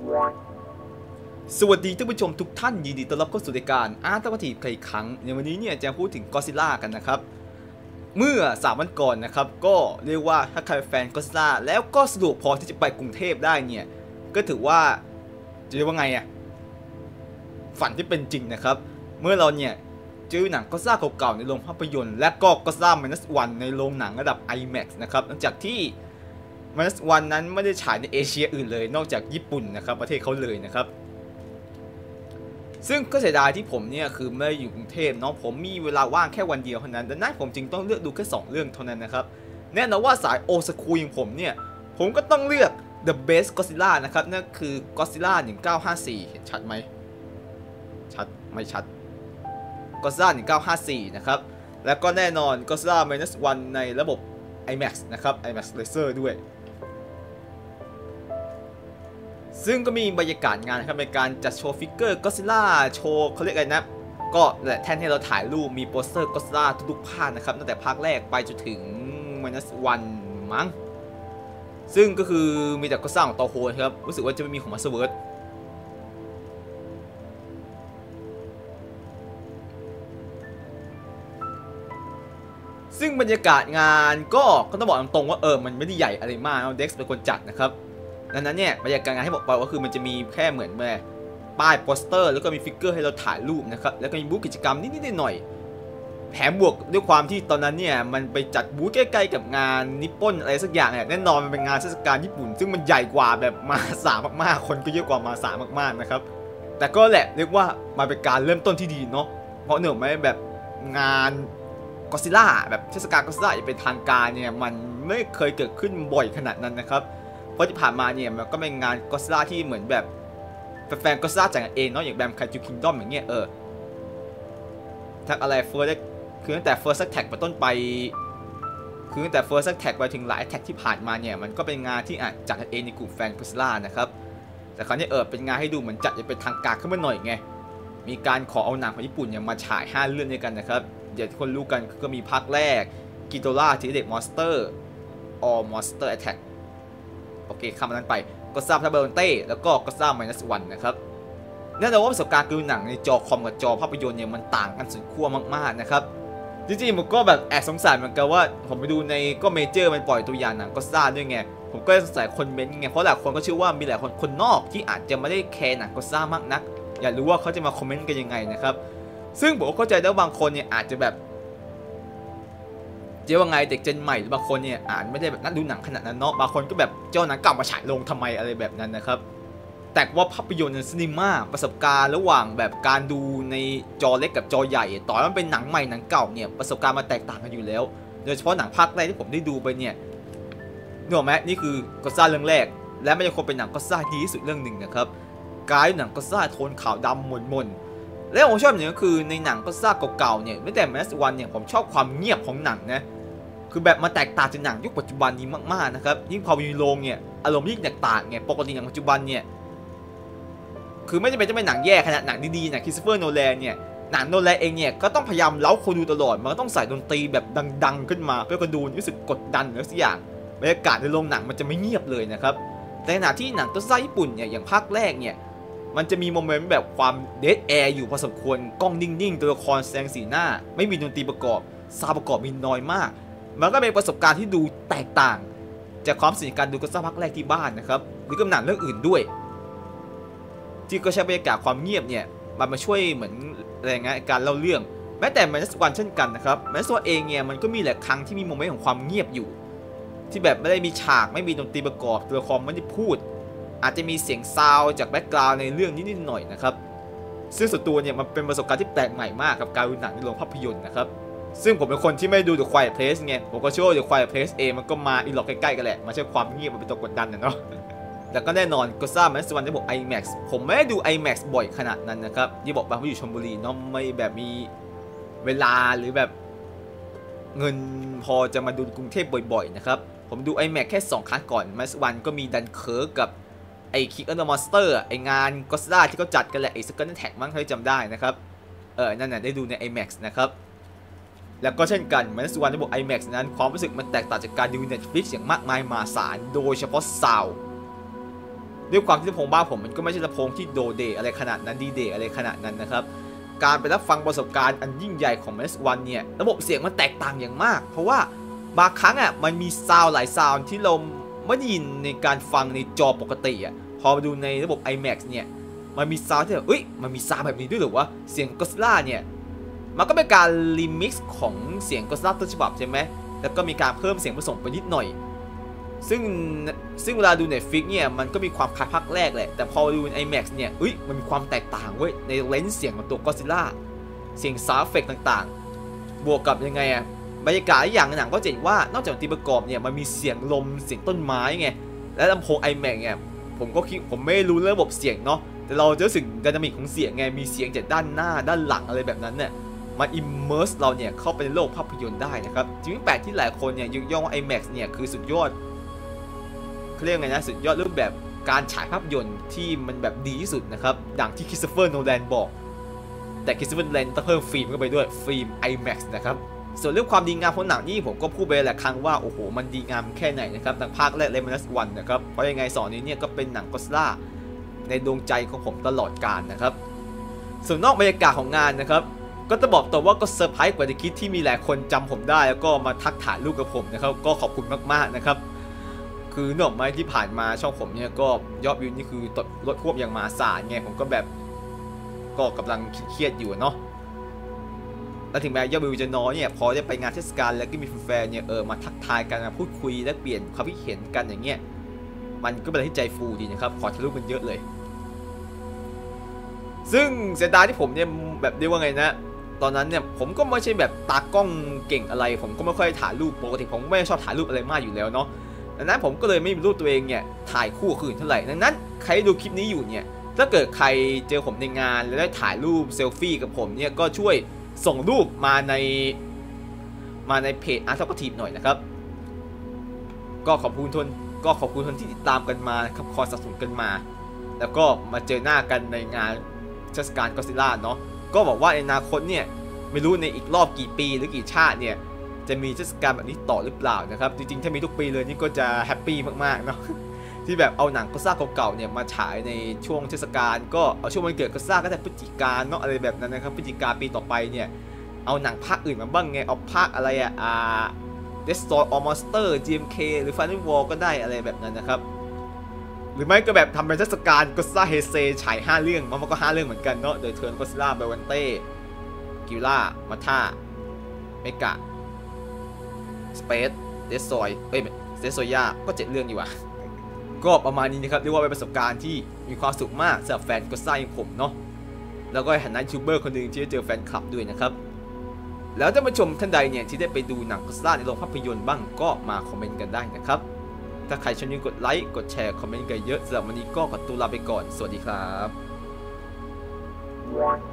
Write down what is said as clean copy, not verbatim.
สวัสดีท่านผู้ชมทุกท่านยินดีต้อนรับเข้าสู่รายการอาร์ตวัตถุอีกครั้งในวันนี้เนี่ยจะพูดถึงก็อดซิลล่ากันนะครับเมื่อ3 วันก่อนนะครับก็เรียกว่าถ้าใครเป็นแฟนก็อดซิลล่าแล้วก็สะดวกพอที่จะไปกรุงเทพได้เนี่ยก็ถือว่าจะเรียกว่าไงอะฝันที่เป็นจริงนะครับเมื่อเราเนี่ยเจอหนังก็อดซิลล่าเก่าๆในโรงภาพยนตร์และก็ก็อดซิลล่า -1 ในโรงหนังระดับ IMAX นะครับหลังจากที่-1 นั้นไม่ได้ฉายในเอเชียอื่นเลยนอกจากญี่ปุ่นนะครับประเทศเขาเลยนะครับซึ่งก็เสียดายที่ผมเนี่ยคือไม่ได้อยู่กรุงเทพเนาะผมมีเวลาว่างแค่วันเดียวเท่านั้นดังนั้นผมจึงต้องเลือกดูแค่2 เรื่องเท่านั้นนะครับแน่นอนว่าสายโอสคูอย่างผมเนี่ยผมก็ต้องเลือก The Best Godzilla นะครับนั่นคือ Godzilla 1954เห็นชัดไหมชัดไม่ชัด Godzilla 1954นะครับแล้วก็แน่นอน Godzilla -1 ในระบบ IMAX นะครับ IMAX Laser ด้วยซึ่งก็มีบรรยากาศงานนะครับในการจัดโชว์ฟิกเกอร์ก็อดซิลล่าโชว์เขาเรียกอะไรนะก็แหละแท่นให้เราถ่ายรูปมีโปสเตอร์ก็อดซิลล่าทุกๆภาคนะครับตั้งแต่ภาคแรกไปจนถึง-1มั้งซึ่งก็คือมีแต่ก็อดซิลล่าของโตโฮครับรู้สึกว่าจะไม่มีของมาสเวิร์ดซึ่งบรรยากาศงานก็ต้องบอกตรงๆว่ามันไม่ได้ใหญ่อะไรมากเด็กซ์เป็นคนจัดนะครับดังนั้นเนี่ยบรรยากาศงานให้บอกไปก็คือมันจะมีแค่เหมือนป้ายโปสเตอร์แล้วก็มีฟิกเกอร์ให้เราถ่ายรูปนะครับแล้วก็มีบูธกิจกรรมนิดๆหน่อยๆแถมบวกด้วยความที่ตอนนั้นเนี่ยมันไปจัดบูธใกล้ๆกับงานนิปปอนอะไรสักอย่างเนี่ยแน่นอนมันเป็นงานเทศกาลญี่ปุ่นซึ่งมันใหญ่กว่าแบบมหาศาลมากๆคนก็เยอะกว่ามหาศาลมากๆนะครับแต่ก็แหละเรียกว่ามันเป็นการเริ่มต้นที่ดีเนาะเพราะเนื่องจากแบบงานก็อดซิลล่าแบบเทศกาลก็อดซิลล่าอย่างเป็นทางการเนี่ยมันไม่เคยเกิดขึ้นบ่อยขนาดนั้นนะครับเพราะที่ผ่านมาเนี่ยมันก็เป็นงานก็อดซิลล่าที่เหมือนแบบแฟนก็อดซิลล่าจัดกันเองเนาะอย่างแบบไคจูคิงดอมอย่างเงี้ยทักอะไรเฟิร์สคือตั้งแต่เฟิร์สแท็กไปต้นไปคือตั้งแต่เฟิร์สแท็กไปถึงหลายแท็กที่ผ่านมาเนี่ยมันก็เป็นงานที่จัดกันเองในกลุ่มแฟนก็อดซิลล่านะครับแต่คราวนี้เป็นงานให้ดูเหมือนจัดจะเป็นทางการขึ้นมาหน่อยไงมีการขอเอาหนังของญี่ปุ่นเนี่ยมาฉาย5 เรื่องด้วยกันนะครับอย่างที่คนรู้กันก็มีภาคแรกกิโตล่าทีเด็กมอนสเตอร์ออมอนสเตอร์แอทแทคโอเคข้ามมานั้นไปก็ทราบทับเบิลเต้แล้วก็ทราบ-1นะครับแน่นอนว่าประสบการณ์ดูหนังในจอคอมกับจอภาพยนตร์เนี่ยมันต่างกันสุดขั้วมากๆนะครับจริงๆผมก็แบบแอบสงสัยเหมือนกันว่าผมไปดูในก็เมเจอร์มันปล่อยตัวอย่างหนังก็ทราบด้วยไงผมก็สงสัยคนเม้นไงเพราะหลายคนก็เชื่อว่ามีหลายคนนอกที่อาจจะไม่ได้แคร์หนังก็ทราบมากนักอยากรู้ว่าเขาจะมาคอมเมนต์กันยังไงนะครับซึ่งผมก็เข้าใจได้ว่าบางคนเนี่ยอาจจะแบบว่าไงเด็กเจนใหม่หรือบางคนเนี่ยอ่านไม่ได้แบบนั่งดูหนังขนาดนั้นเนาะบางคนก็แบบเจ้าหนังกลับมาฉายลงทำไมอะไรแบบนั้นนะครับแต่ว่าภาพยนตร์ในซีนีมาประสบการณ์ระหว่างแบบการดูในจอเล็กกับจอใหญ่ต่อให้มันเป็นหนังใหม่หนังเก่าเนี่ยประสบการณ์มันแตกต่างกันอยู่แล้วโดยเฉพาะหนังภาคแรกที่ผมได้ดูไปเนี่ยนึกออกไหมนี่คือก็อดซิลล่าเรื่องแรกและไม่ใช่คนเป็นหนังก็อดซิลล่าดีที่สุดเรื่องหนึ่งนะครับการหนังก็อดซิลล่าโทนขาวดำหม่นๆและผมชอบอย่างนึงก็คือในหนังก็อดซิลล่าเก่าๆเนี่ยไม่แต่-1เนี่ยผมชอบความเงียบของหนังนะคือแบบมาแตกต่างจากหนังยุคปัจจุบันนี้มากๆนะครับยิ่งพอมีโรงเนี่ยอารมณ์ยิ่งแตกต่างไงปกติหนังปัจจุบันเนี่ยคือไม่จำเป็นจะเป็นหนังแย่ขนาดหนังดีๆนะคริสโตเฟอร์โนแลนเนี่ยหนังโนแลนเองเนี่ยก็ต้องพยายามเล้าคนดูตลอดมันก็ต้องใส่ดนตรีแบบดังๆขึ้นมาเพื่อคนดูรู้สึกกดดันหรือสักอย่างบรรยากาศในโรงหนังมันจะไม่เงียบเลยนะครับแต่ขณะที่หนังก็อดซิลล่าญี่ปุ่นเนี่ยอย่างภาคแรกเนี่ยมันจะมีโมเมนต์แบบความเดดแอร์อยู่พอสมควรกล้องนิ่งๆตัวละครแสดงสีหน้าไม่มีดนตรีประกอบซาวด์ประกอบมีน้อยมากมันก็เป็นประสบการณ์ที่ดูแตกต่างจากความสนิทการดูก็อดซิลล่าภาคแรกที่บ้านนะครับหรือกับหนังเรื่องอื่นด้วยที่ก็ใช้บรรยากาศความเงียบเนี่ยมันมาช่วยเหมือนอะไรเงี้ยการเล่าเรื่องแม้แต่-1เช่นกันนะครับ-1เองเนี่ยมันก็มีหลายครั้งที่มีโมเมนต์ของความเงียบอยู่ที่แบบไม่ได้มีฉากไม่มีดนตรีประกอบตัวละครไม่ได้พูดอาจจะมีเสียงซาวจากแบ็กกราวด์ในเรื่องนิดๆหน่อยๆนะครับซึ่งส่วนตัวเนี่ยมันเป็นประสบการณ์ที่แปลกใหม่มากกับการดูหนังในโรงภาพยนตร์นะครับซึ่งผมเป็นคนที่ไม่ดู The Quiet Place ไงผมก็เชื่อว่า The Quiet Place เองมันก็มาอีหลอกใกล้ๆกันแหละมาใช้ความเงียบมันเป็นตัวกดดันนะเนาะแล้วก็แน่นอนก็ทราบ-1ได้บอก IMAX ผมไม่ได้ดู IMAX บ่อยขนาดนั้นนะครับที่บอกบางว่าอยู่ชลบุรีเนาะไม่แบบมีเวลาหรือแบบเงินพอจะมาดูกรุงเทพบ่อยๆนะครับผมดู IMAX แค่2 ครั้งก่อน-1ก็มีดันเคิร์กกับไอ้ King of the Monster ไอ้งานก็อดซิลล่าที่เขาจัดกันแหละไอ้สกันแท็กมั้งถ้าจำได้นะครับนั่นน่ะได้ดูใน IMAX นะครับแล้วก็เช่นกัน-1ได้บอก IMAX นั้นความรู้สึกมันแตกต่างจากการดู Netflix อย่างมากมายมหาศาลโดยเฉพาะซาวด์ด้วยความที่ลำโพงบ้านผมมันก็ไม่ใช่ลำโพงที่โดเดอะไรขนาดนั้นดีเดอะไรขนาดนั้นนะครับการไปรับฟังประสบการณ์อันยิ่งใหญ่ของ -1 เนี่ยระบบเสียงมันแตกต่างอย่างมากเพราะว่าบางครั้งมันมีซาวด์หลายซาวด์ที่เราไม่ได้ยินในการฟังในจอปกติพอมาดูในระบบ IMAX เนี่ยมันมีซาวด์ที่แบบมันมีซาวด์แบบนี้ด้วยหรือวะเสียงก็อดซิลล่าเนี่ยมันก็เป็นการรีมิกซ์ของเสียงก็อดซิลล่าต้นฉบับใช่ไหมแล้วก็มีการเพิ่มเสียงผสมไปนิดหน่อยซึ่งเวลาดู Netflix เนี่ยมันก็มีความคล้ายภาคแรกแหละแต่พอดูใน IMAX เนี่ยมันมีความแตกต่างเว้ยในเลนส์เสียงของตัวก็อดซิลล่าเสียงซาวด์เอฟเฟกต์ต่างๆบวกกับยังไงบรรยากาศอย่างหนังก็จะเห็นว่านอกจากดนตรีประกอบเนี่ยมันมีเสียงลมเสียงต้นไม้ไงและลำโพง IMAX เนี่ยผมไม่รู้เรื่องระบบเสียงเนาะแต่เราจะรู้สึกไดนามิกของเสียงไงมีเสียงจากด้านหน้าด้านหลังอะไรแบบนั้นเนี่ยมาอิมเมอร์สเราเนี่ยเข้าไปในโลกภาพยนตร์ได้นะครับจึงแปลกที่หลายคนเนี่ยยกย่องว่า IMAX เนี่ยคือสุดยอดเขาเรียกไงนะสุดยอดรูปแบบการฉายภาพยนตร์ที่มันแบบดีที่สุดนะครับดังที่คริสโตเฟอร์โนแลนบอกแต่คริสโตเฟอร์โนแลนต้องเพิ่มฟิล์มเข้าไปด้วยฟิล์ม IMAX นะครับส่วนเรื่องความดีงามของหนังนี่ผมก็พูดไปหลายครั้งว่าโอ้โหมันดีงามแค่ไหนนะครับทั้งภาคแรกและ -1 นะครับเพราะยังไง2นี้เนี่ยก็เป็นหนังก็อดซิลล่าในดวงใจของผมตลอดกาลนะครับส่วนนอกบรรยากาศของงานนะครับก็จะบอกตัวว่าก็เซอร์ไพรส์กว่าที่คิดที่มีหลายคนจำผมได้แล้วก็มาทักถ่ายรูปกับผมนะครับก็ขอบคุณมากๆนะครับคือนอกไม้ที่ผ่านมาช่องผมเนี่ยก็ยอดวิวนี่คือลดควบอย่างมหาศาลไงผมก็แบบก็กำลังเครียดอยู่เนาะแล้วถึงแม้ยอดวิวจะน้อยเนี่ยพอได้ไปงานเทศกาลแล้วก็มีแฟนๆเนี่ยมาทักทายกันมาพูดคุยและเปลี่ยนความคิดเห็นกันอย่างเงี้ยมันก็เป็นอะไรที่ใจฟูดีนะครับขอถ่ายรูปกันเยอะเลยซึ่งเสียดายที่ผมเนี่ยแบบเรียกว่าไงนะตอนนั้นเนี่ยผมก็ไม่ใช่แบบตากล้องเก่งอะไรผมก็ไม่ค่อยถ่ายรูปปกติผมไม่ชอบถ่ายรูปอะไรมากอยู่แล้วเนาะดังนั้นผมก็เลยไม่มีรูปตัวเองเนี่ยถ่ายคู่กับคนอื่นเท่าไหร่ดังนั้นใครดูคลิปนี้อยู่เนี่ยถ้าเกิดใครเจอผมในงานแล้วได้ถ่ายรูปเซลฟี่กับผมเนี่ยก็ช่วยส่งรูปมาในเพจอาร์ตก็ทีมหน่อยนะครับก็ขอบคุณทุนที่ติดตามกันมาครับคอยสนับสนุนกันมาแล้วก็มาเจอหน้ากันในงานเทศกาลก็อดซิลล่าเนาะก็บอกว่าในอนาคตเนี่ยไม่รู้ในอีกรอบกี่ปีหรือกี่ชาติเนี่ยจะมีเทศกาลแบบนี้ต่อหรือเปล่านะครับจริงๆถ้ามีทุกปีเลยนี่ก็จะแฮปปี้มากๆเนาะที่แบบเอาหนังก็อดซิลล่าเก่าๆเนี่ยมาฉายในช่วงเทศกาลก็เอาช่วงวันเกิดก็อดซิลล่าก็ได้พฤศจิกาเนาะอะไรแบบนั้นนะครับพฤศจิกาปีต่อไปเนี่ยเอาหนังภาคอื่นมาบ้างไงเอาภาคอะไรDestroy All Monster GMK หรือ Final War ก็ได้อะไรแบบนั้นนะครับหรือไม่ก็แบบทำเป็นเทศกาลก็อดซิลล่าเฮเซฉาย5เรื่องมันก็5เรื่องเหมือนกันเนาะโดยเทิร์นก็อดซิลล่าไบวันเต้กิล่ามาท่าเมกะสเปซเดสซอยเดสโซย่าก็7เรื่องอยู่ว่ะก็ประมาณนี้นะครับเรียกว่าเป็นประสบการณ์ที่มีความสุขมากสำหรับแฟนก็อดซิลล่าอย่างผมเนาะแล้วก็ในฐานะยูทูบเบอร์คนหนึ่งที่ได้เจอแฟนคลับด้วยนะครับแล้วท่านผู้ชมท่านใดเนี่ยที่ได้ไปดูหนังก็อดซิลล่าในโรงภาพยนตร์บ้างก็มาคอมเมนต์กันได้นะครับถ้าใครชอบกดไลค์กดแชร์คอมเมนต์กันเยอะสำหรับวันนี้ก็ขอตัวลาไปก่อนสวัสดีครับ